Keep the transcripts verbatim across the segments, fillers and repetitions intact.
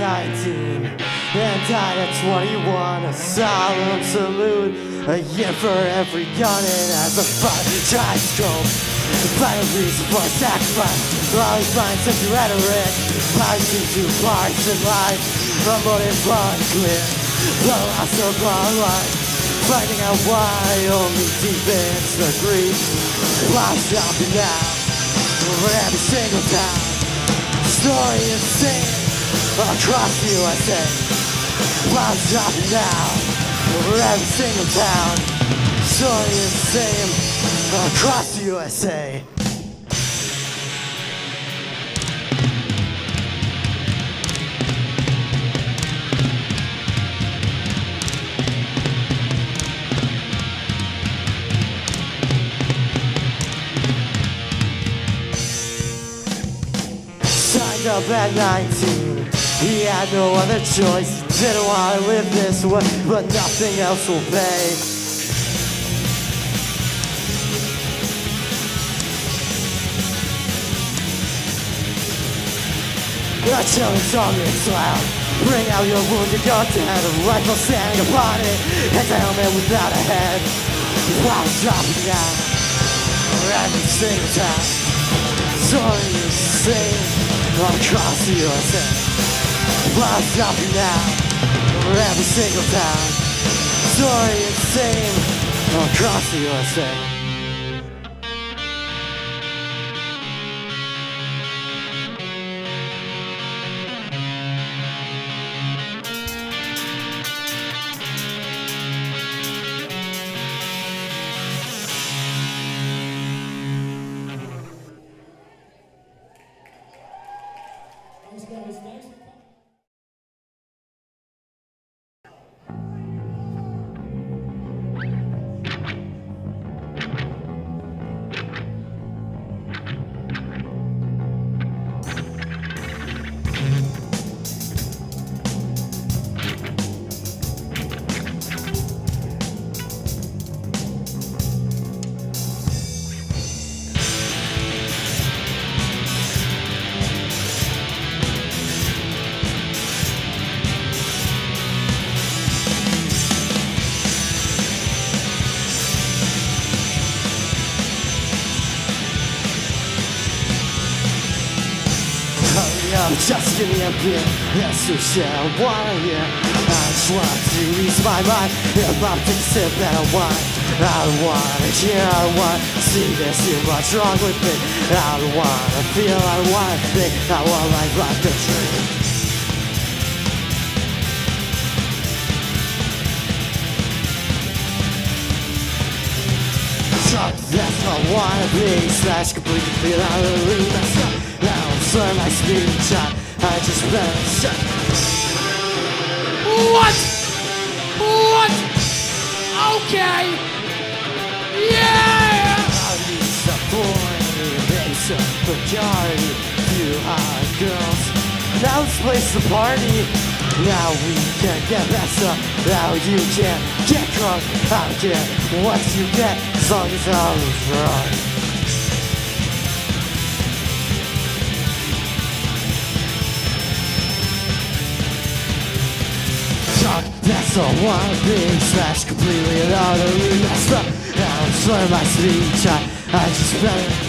nineteen and died at twenty-one. A solemn salute, a year for every gun and as a fight tries to go. The final reason for sacrifice, always find such rhetoric. Life into parts in life, a motive unclear. The loss of our life, finding out why only deepens the grief. Life stopping now, over every single town. Story is singing across the U S A. Life stopping now, over every single town. Story is singing across the U S A. Signed up at nineteen, he had no other choice. Didn't want to live this way, but nothing else will pay. The chilling song is loud. Bring out your wounded gun to have a rifle standing upon it. It's a helmet without a head. While dropping down every single time. Story is singing across the U S A. While dropping down every single town. Story is singing across the U S A. Just give me a beer, that's the shit I wanna hear. I just want to ease my mind. If I'm taking a sip and I want, I don't wanna hear, I don't wanna see there's too much wrong with me. I don't wanna feel, I don't wanna think, I want life like a dream. Drunk, that's all I wanna be. Slash completely feel out of the lead. That's not now. Slur my speech, I, I just better shut. What? What? Okay. Yeah! I need support, base of majority. Few hot girls. Now let's place the party. Now we can get messed up. Now you can get drunk. I don't care what you get, as long as I was wrong. That's all I wanna be. Smashed completely and utterly messed up. Now I'm slurring my speech. I, I just better.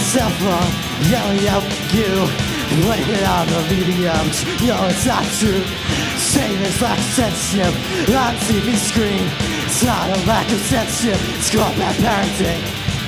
cell phone, yelling out you, blame it on the mediums. No, it's not true. Saying it's lack of censorship on the T V screen. It's not a lack of censorship, it's called bad parenting.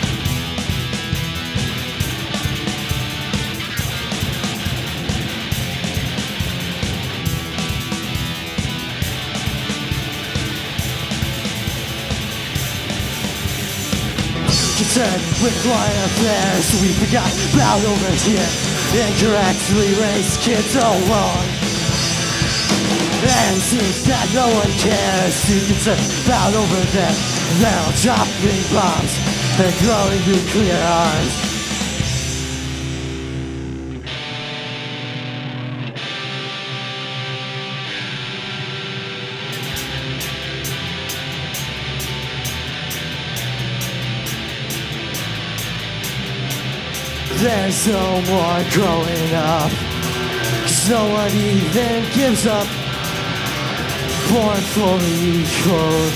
Concerned with foreign affairs, we forgot about over here. Incorrectly raised kids all wrong. And it seems that no one cares. Too concerned about over there. They're all dropping bombs and throwing nuclear arms. There's no more growing up, 'cause no one even gives up. Born fully clothed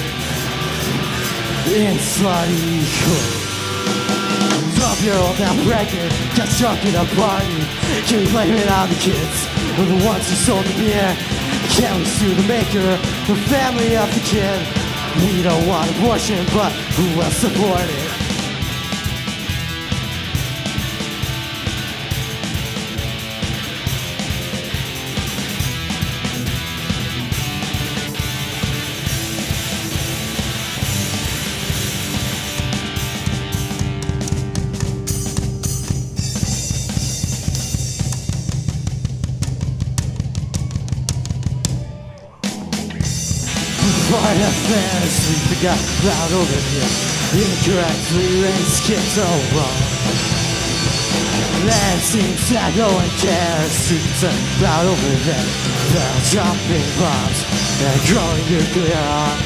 in slutty clothes. Twelve-year-old now pregnant, gets drunk at a party. Can we blame it on the kids, or the ones who sold the beer? Can we sue the maker, the family of the kid? We don't want abortion, but who will support it? Foreign affairs, we forgot about over here. Incorrectly raised kids all wrong. And it seems that no one cares. Too concerned about over there. They're dropping bombs and growing nuclear arms.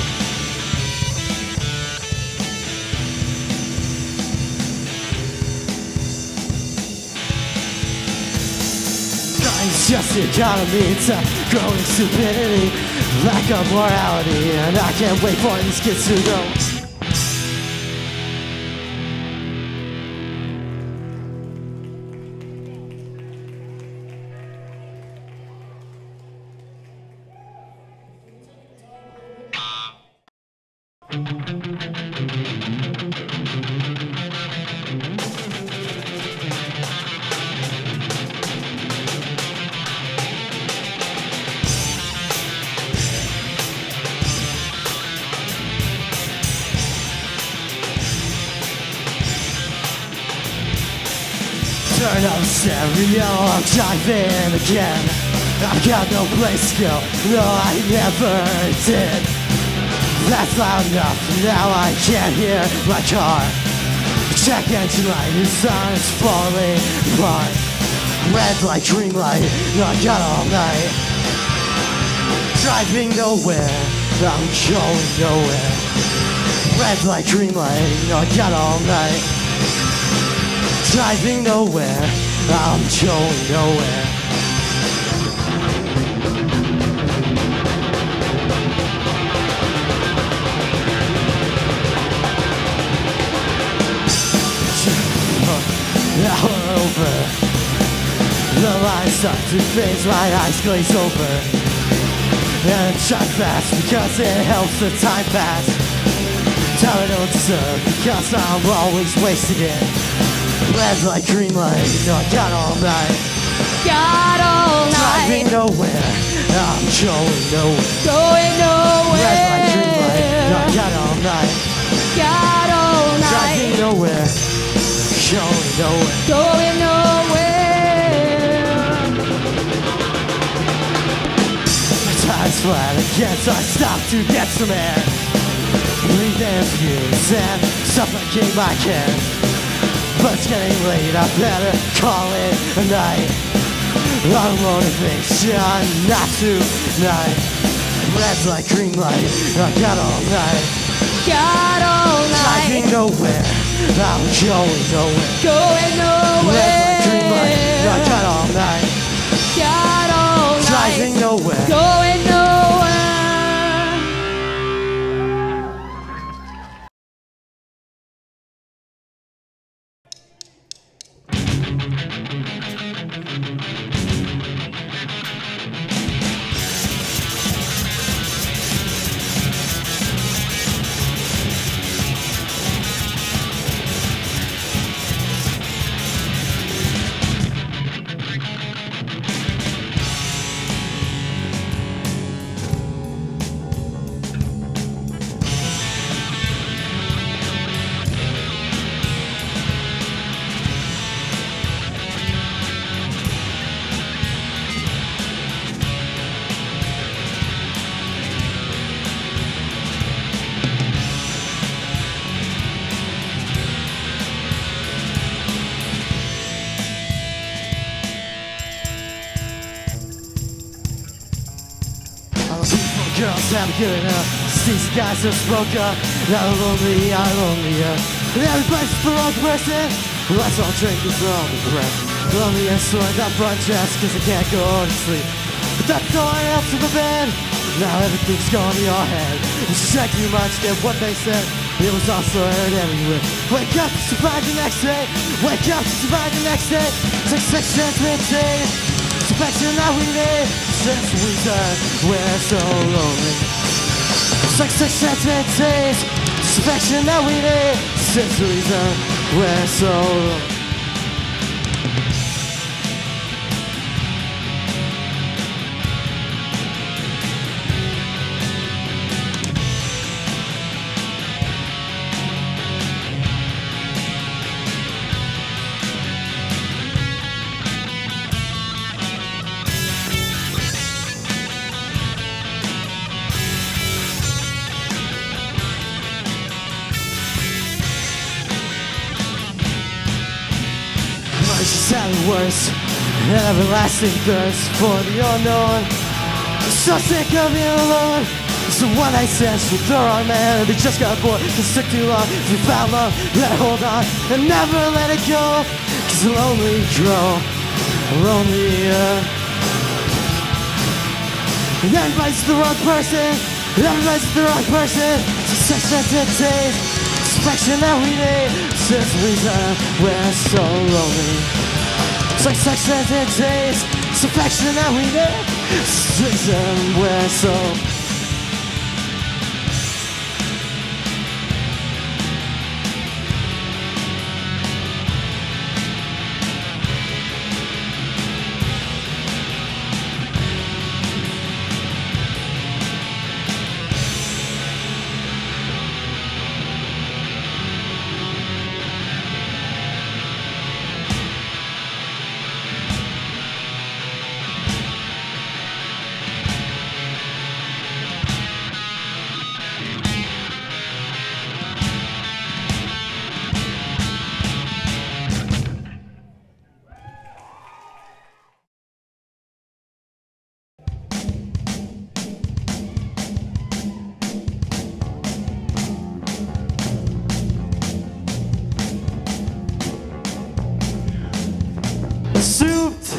It's just the economy, it's a growing stupidity, lack of morality, and I can't wait for these kids to go. Turn up stereo, I'm driving again. I've got no place to go, no I never did. That's loud enough, now I can't hear my car. Check engine light, the sun is falling apart. Red light, green light, I got all night. Driving nowhere, I'm going nowhere. Red light, green light, I got all night. Driving nowhere, I'm going nowhere. Hour over, the lines start to phase, my eyes glaze over. And drive fast because it helps the time pass. Time I don't deserve because I'm always wasting it. Red light, green light, no, I got all night. Got all night. Driving nowhere, I'm going nowhere. Going nowhere. Red light, green light, no, I got all night. Got all night. Driving nowhere, going nowhere. Going nowhere. My time's flat again, so I stop to get some air. Breathe in fumes and suffocate my care. But it's getting late, I better call it a night. Our motivation not tonight. Red light, green light, I got all night. Got all night. Driving nowhere, I'm going nowhere. Going nowhere. Red light, green light, I got all night. Got all night. Driving nowhere. Going nowhere. I'm good enough. These guys just broke up. Now I'm lonely, I'm lonelier. And everybody's the wrong person. Let's all drink this wrong breath. Lonely and sore that front chest, cause I can't go to sleep. But that's all I have to the bed. Now everything's gone to your head. You check too much, get what they said. It was also heard everywhere. Wake up to survive the next day. Wake up to survive the next day. Six, six, seven, days. It's affection that we need. Since we died, we're so lonely. Six, six, seven, days. It's affection that we need. Since we died, we're so lonely. Just having worse, an everlasting thirst for the unknown. I'm so sick of being alone. So one night stands with the wrong man, and they just got bored. It's took too long. If you found love, let it hold on and never let it go. Cause the lonely grow lonelier. And everybody's the wrong person. And everybody's the wrong person. So sex that days. Affection that we need. Since we died, we're so lonely. It's like sex that days. It's affection that we need. Since we're so. Souped.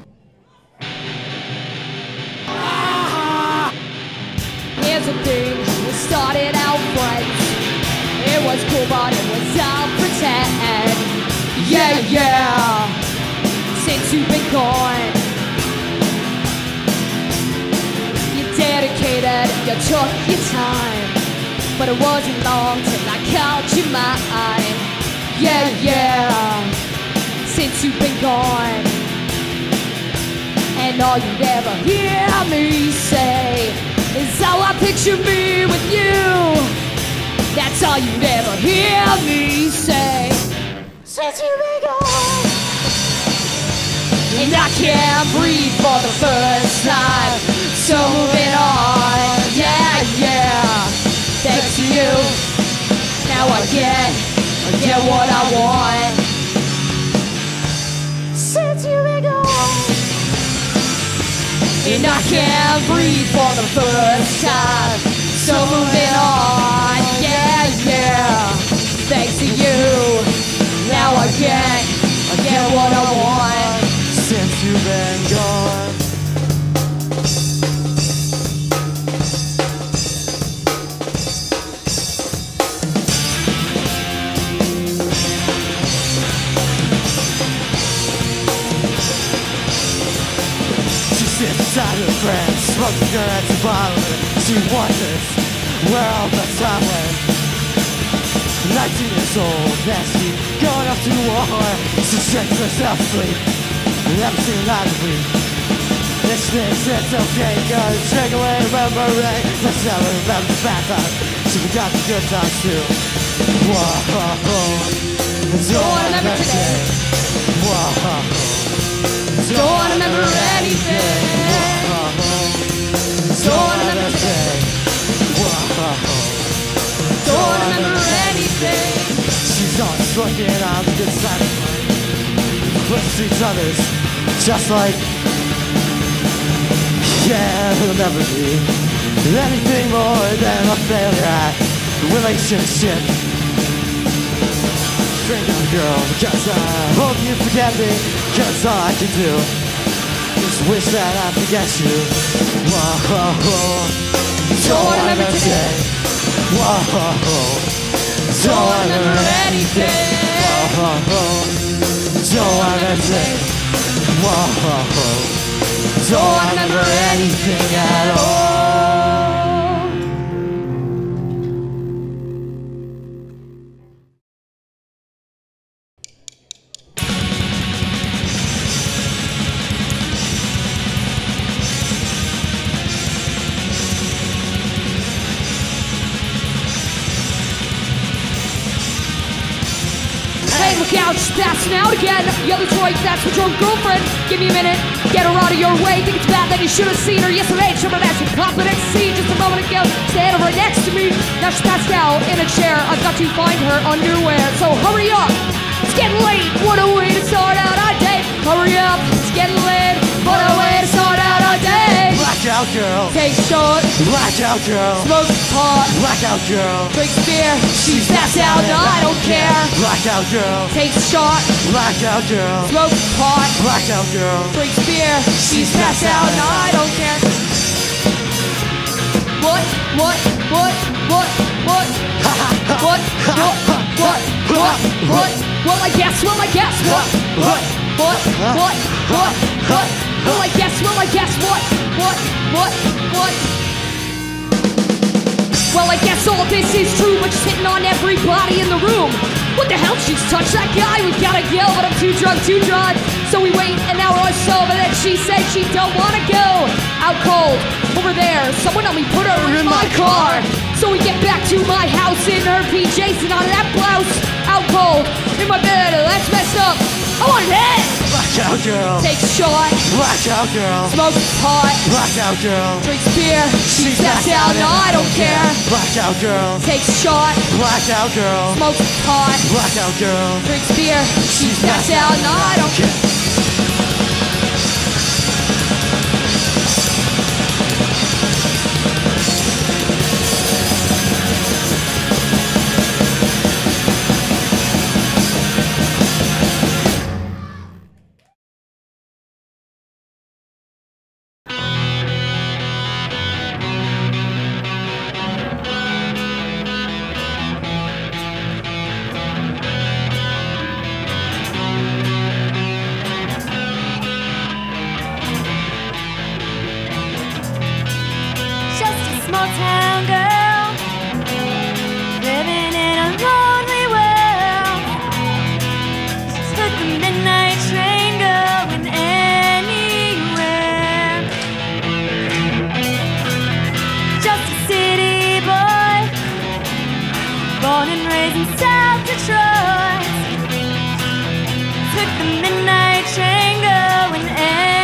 Here's the thing, we started out friends. It was cool, but it was all pretend. Yeah, yeah. Since you've been gone, you dedicated, you took your time. But it wasn't long till I called you mine. Yeah, yeah. Since you've been gone, and all you'd ever hear me say is how I picture me with you. That's all you'd ever hear me say. Since you've been gone, and I can't breathe for the first time. So moving on, yeah, yeah. Thanks to you, now I get, I get what I want. Since you've been gone, and I can't breathe for the first time. So moving on, yeah, yeah. Thanks to you, now I get, I get what I want. Since you've been gone. Inside her friends, smoking cigarettes and bottling. She wonders where all the time went. Nineteen years old, nasty, going off to war. She shakes herself asleep, never seen a light of week. And she thinks it's okay, cause take away remembering. Let's never remember the bad times. She forgot the good times too. Whoa, don't wanna remember today. Whoa. Don't wanna remember anything. Don't wanna remember today. Don't wanna remember anything. She's always looking on the good side of life. Close to each other's, just like, yeah, he'll never be. anything more than a failure at relationship. Drink on girl, because I hope you forget me, cause all I can do is wish that I forget you. Whoa, don't wanna remember today. Whoa, don't wanna remember anything. Whoa, don't wanna remember. Whoa, don't wanna remember anything at all. Hey, look out, she's passing out again. Yo, Detroit, that's with your girlfriend. Give me a minute, get her out of your way. Think it's bad that you should have seen her yesterday. Should have asked you pop the next scene just a moment ago. Standing right next to me. Now she's passed out in a chair. I've got to find her underwear. So hurry up, it's getting late. What a way to start out our day. Hurry up, it's getting late. What a way to start out our day. Blackout girl, Take shot, blackout girl, smoke pot, blackout girl, drinks beer. She's passed out, no, I don't care. Blackout girl, Take shot, blackout girl, smoke pot, blackout girl, drinks beer. She's passed out, no, I don't care. What, what, what, what, what, what, what, what, what, what, well, I guess, well, I guess, what, what, what, what, what, what, well, I guess, well, I guess, what, what, what, what. Well, I guess all of this is true, but she's hitting on everybody in the room. What the hell? She's touched that guy. We gotta go, but I'm too drunk to drive. So we wait an hour or so, but then she said she don't wanna go. Out cold, over there. Someone help me put her in my car. So we get back to my house in her P Js and out of that blouse. Out cold, in my bed, that's messed up. I want it head. blackout girl, Take a shot, blackout girl, smoke pot, blackout girl, drinks beer. She's passed out, no, I don't care. blackout girl, Takes a shot, blackout girl, smokes pot, blackout girl, drinks beer. She's passed out, no, I don't care. Small town girl, living in a lonely world. She's took the midnight train going anywhere. Just a city boy, born and raised in South Detroit. Took the midnight train going anywhere.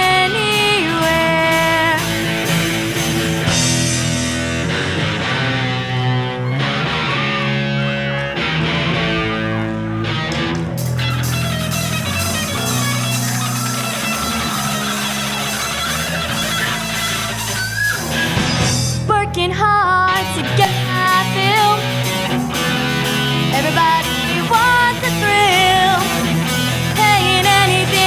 Working hard to get my fill. Everybody wants a thrill, paying anything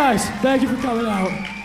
guys. Thank you for coming out.